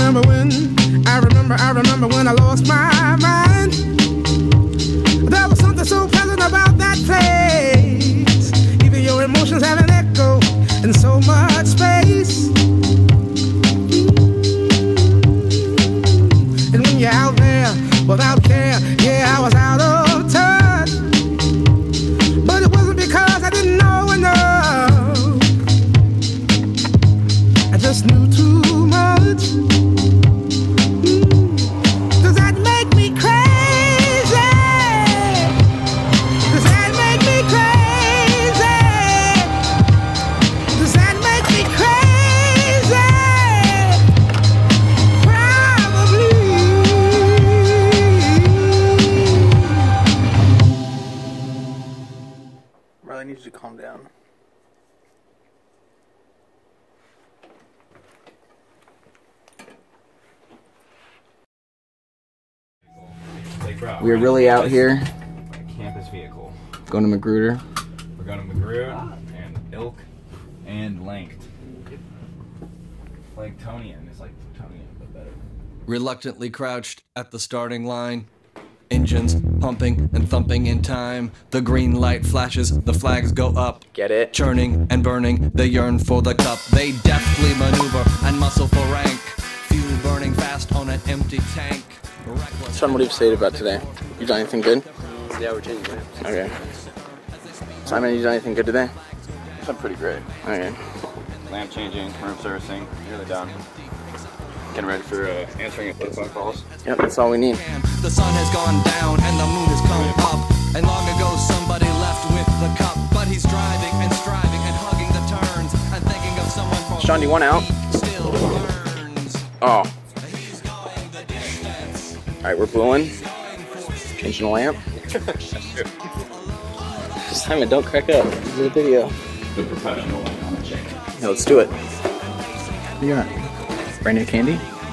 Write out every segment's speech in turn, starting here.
remember when I lost my mind. There was something so pleasant about that place. Even your emotions have an echo in so much space. And when you're out there without care, yeah, I was out of touch. But it wasn't because I didn't know enough. I just knew too much. Does that make me crazy? Does that make me crazy? Does that make me crazy? Probably. Really need you to calm down. We're really out here. Campus vehicle. Going to Magruder. We're going to Magruder and Ilk and Lanked. Planktonian. It's like Plutonian, but better. Reluctantly crouched at the starting line. Engines pumping and thumping in time. The green light flashes, the flags go up. Get it? Churning and burning, they yearn for the cup. They deftly maneuver and muscle for rank. Fuel burning fast on an empty tank. Shaun, what do you say about today? You done anything good? Yeah, we're changing lamps. Okay. Simon, you done anything good today? I'm pretty great. Okay. Lamp changing, room servicing, nearly done. Getting ready for answering phone calls. Yep, that's all we need. The sun has gone down and the moon has come up. And long ago somebody left with the cup. But he's driving and striving and hugging the turns and thinking of someone for Shaun, do you want out? Still burns. Oh. Alright, we're blowing. Changing the lamp. Simon, don't crack up. This is a video. The professional. Yeah, let's do it. What do you got? Brand new candy?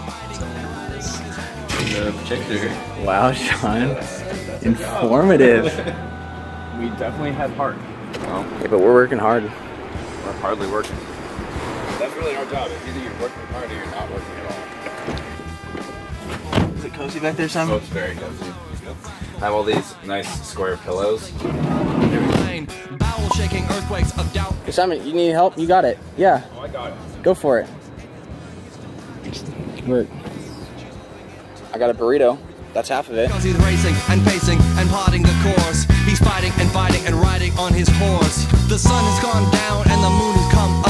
The picture. Wow, Shaun. Informative. We definitely had heart. Yeah, but we're working hard. We're hardly working. That's really our job. It's either you're working hard or you're not working at all. Is it cozy back there, Simon? Oh, it's very cozy. I have all these nice square pillows. Bowel shaking earthquakes of doubt. Hey, Simon, you need help? You got it. Yeah. Oh, I got it. Go for it. Work. I got a burrito. That's half of it. He's racing and pacing and plotting the course. He's fighting and fighting and riding on his horse. The sun has gone down and the moon has come